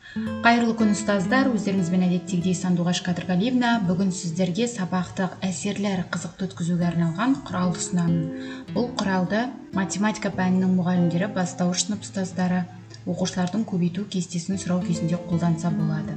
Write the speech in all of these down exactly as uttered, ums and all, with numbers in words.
Қайырлы күн ұстаздар, өздеріңізбен әдеттегідей Сандуғаш Қадырғалиевна. Бүгін сіздерге сабақтық әсерлі әрі қызықты өткізуге арналған құралды ұсынамын. Бұл құралды математика пәнінің мұғалімдері, бастауыш сынып ұстаздары, оқушылардың көбейту кестесін сұрау кезінде қолданса болады.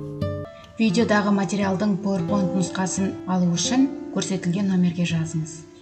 Видеодағы материалдың PowerPoint нұсқасын алу үшін көрсетілген номерге жазыңыз.